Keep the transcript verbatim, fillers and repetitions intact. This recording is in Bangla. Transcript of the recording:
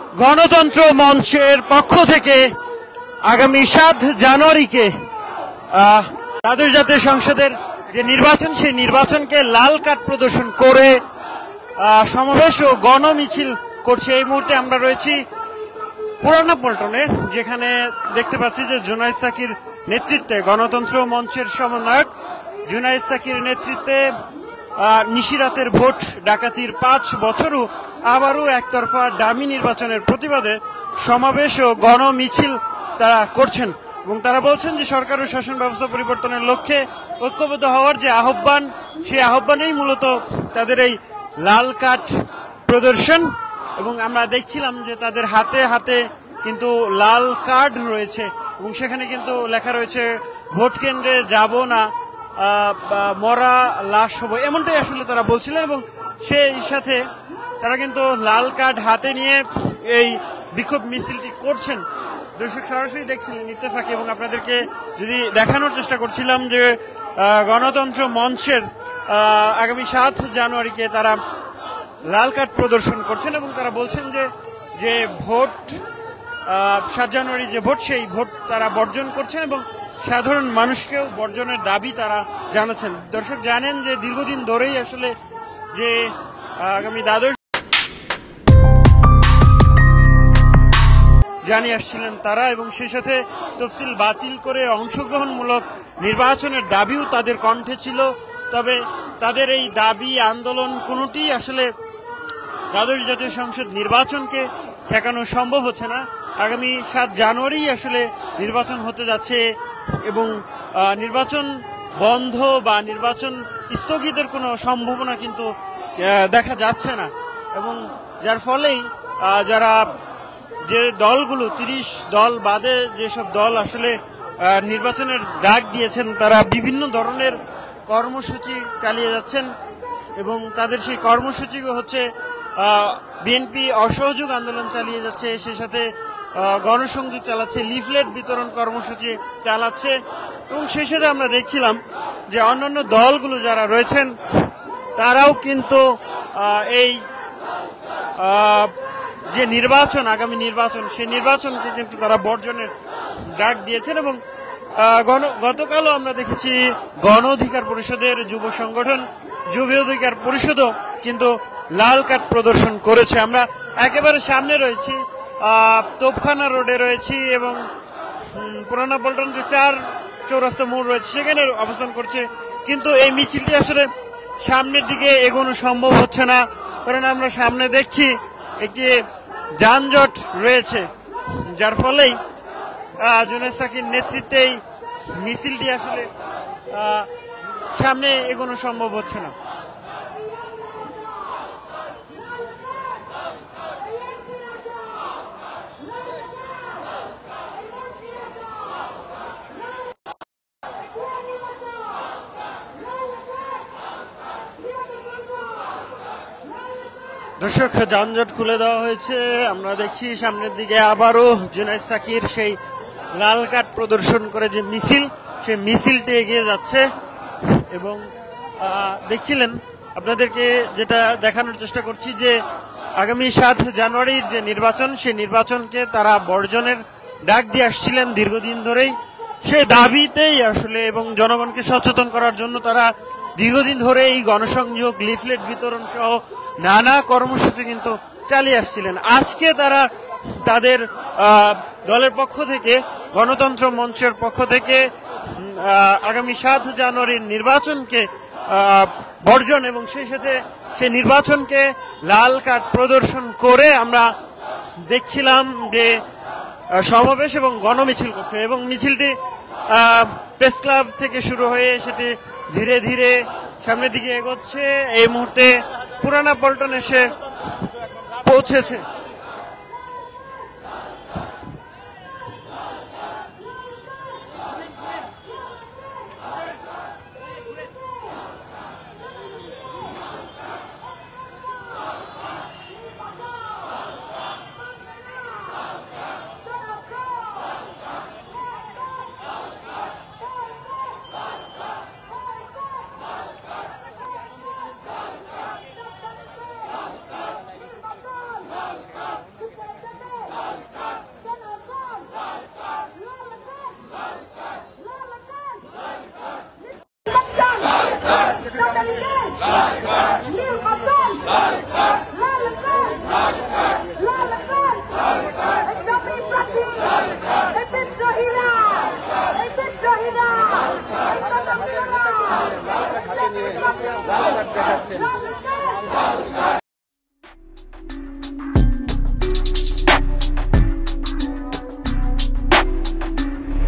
গণতন্ত্র মঞ্চের পক্ষ থেকে আগামী সাত জানুয়ারিকে দ্বাদশ জাতীয় সংসদের যে নির্বাচন, সেই নির্বাচনকে লাল কার্ড প্রদর্শন করে সমাবেশ ও গণমিছিল করছে। এই মুহূর্তে আমরা রয়েছি পুরানা পল্টনে, যেখানে দেখতে পাচ্ছি যে জুনায়েদ সাকির নেতৃত্বে গণতন্ত্র মঞ্চের সমন্বয়ক জুনায়েদ সাকির নেতৃত্বে নিশিরাতের ভোট ডাকাতির পাঁচ বছরও আবারও একতরফা ডামি নির্বাচনের প্রতিবাদে সমাবেশ ও গণমিছিল তারা করছেন এবং তারা বলছেন যে সরকার ও শাসন ব্যবস্থা পরিবর্তনের লক্ষ্যে ঐক্যবদ্ধ হওয়ার যে আহ্বান, সেই আহ্বানেই মূলত তাদের এই লাল কার্ড প্রদর্শন। এবং আমরা দেখছিলাম যে তাদের হাতে হাতে কিন্তু লাল কার্ড রয়েছে এবং সেখানে কিন্তু লেখা রয়েছে ভোট কেন্দ্রে যাব না, মরা লাশ হবো, এমনটাই আসলে তারা বলছিলেন। এবং সেই সাথে তারা কিন্তু লাল কার্ড হাতে নিয়ে এই বিক্ষোভ মিছিলটি করছেন। দর্শক সরাসরি দেখছিলেন ইত্তেফাকে, এবং আপনাদেরকে যদি দেখানোর চেষ্টা করছিলাম যে গণতন্ত্র মঞ্চের আগামী সাত জানুয়ারিকে তারা লাল কার্ড প্রদর্শন করছেন এবং তারা বলছেন যে যে ভোট সাত জানুয়ারি যে ভোট, সেই ভোট তারা বর্জন করছেন এবং সাধারণ মানুষকেও বর্জনের দাবি তারা জানাচ্ছেন। দর্শক জানেন যে দীর্ঘদিন ধরেই আসলে যে আগামী দ্বাদশ জানিয়ে আসছিলেন তারা, এবং সেই সাথে তফসিল বাতিল করে অংশগ্রহণমূলক নির্বাচনের দাবিও তাদের কণ্ঠে ছিল। তবে তাদের এই দাবি আন্দোলন কোনোটি আসলে দ্বাদশ জাতীয় সংসদ নির্বাচনকে ঠেকানো সম্ভব হচ্ছে না। আগামী সাত জানুয়ারি আসলে নির্বাচন হতে যাচ্ছে এবং নির্বাচন বন্ধ বা নির্বাচন স্থগিতের কোনো সম্ভাবনা কিন্তু দেখা যাচ্ছে না, এবং যার ফলেই যারা যে দলগুলো তিরিশ দল বাদে যেসব দল আসলে নির্বাচনের ডাক দিয়েছেন, তারা বিভিন্ন ধরনের কর্মসূচি চালিয়ে যাচ্ছেন এবং তাদের সেই কর্মসূচি হচ্ছে বিএনপি অসহযোগ আন্দোলন চালিয়ে যাচ্ছে, সেই সাথে গণসংযোগ চালাচ্ছে, লিফলেট বিতরণ কর্মসূচি চালাচ্ছে। এবং সেই সাথে আমরা দেখছিলাম যে অন্যান্য দলগুলো যারা রয়েছেন তারাও কিন্তু এই যে নির্বাচন, আগামী নির্বাচন, সেই নির্বাচনকে কিন্তু তারা বর্জনের ডাক দিয়েছেন। এবং গতকালও আমরা দেখেছি গণ অধিকার পরিষদের যুব সংগঠন যুব অধিকার পরিষদও কিন্তু লাল কার্ড প্রদর্শন করেছে। আমরা একেবারে সামনে রয়েছি, তোপখানা রোডে রয়েছি এবং পুরানা পল্টন যে চার চৌরাস্তা মোড় রয়েছে সেখানে অবস্থান করছে, কিন্তু এই মিছিলটি আসলে সামনের দিকে এগোনো সম্ভব হচ্ছে না, কারণ আমরা সামনে দেখছি একটি যানজট রয়েছে, যার ফলেই জুনায়েদ সাকির নেতৃত্বে এই মিছিলটি আসলে সামনে এগোনো সম্ভব হচ্ছে না। দর্শক, যানজট খুলে দেওয়া হয়েছে, আমরা দেখছি সামনের দিকে আবারও জুনায়েদ সাকির সেই লাল কার্ড প্রদর্শন করে যে মিছিল, সেই মিছিলটি এগিয়ে যাচ্ছে। এবং দেখছিলেন আপনাদেরকে যেটা দেখানোর চেষ্টা করছি যে আগামী সাত জানুয়ারির যে নির্বাচন, সেই নির্বাচনকে তারা বর্জনের ডাক দিয়ে আসছিলেন দীর্ঘদিন ধরেই, সেই দাবিতেই আসলে এবং জনগণকে সচেতন করার জন্য তারা দীর্ঘদিন ধরে এই গণসংযোগ, লিফলেট বিতরণ সহ নানা কর্মসূচি কিন্তু চালিয়ে আসছিলেন। আজকে তারা তাদের দলের পক্ষ থেকে, গণতন্ত্র মঞ্চের পক্ষ থেকে আগামী সাত জানুয়ারির নির্বাচনকে বর্জন এবং সেই সাথে সেই নির্বাচনকে লাল কার্ড প্রদর্শন করে আমরা দেখছিলাম যে সমাবেশ এবং গণমিছিল করছে, এবং মিছিলটি প্রেস ক্লাব থেকে শুরু হয়ে সেটি ধীরে ধীরে সামনের দিকে এগোচ্ছে। এই মুহূর্তে পুরানা পল্টন এসে পৌঁছেছে। আছেন?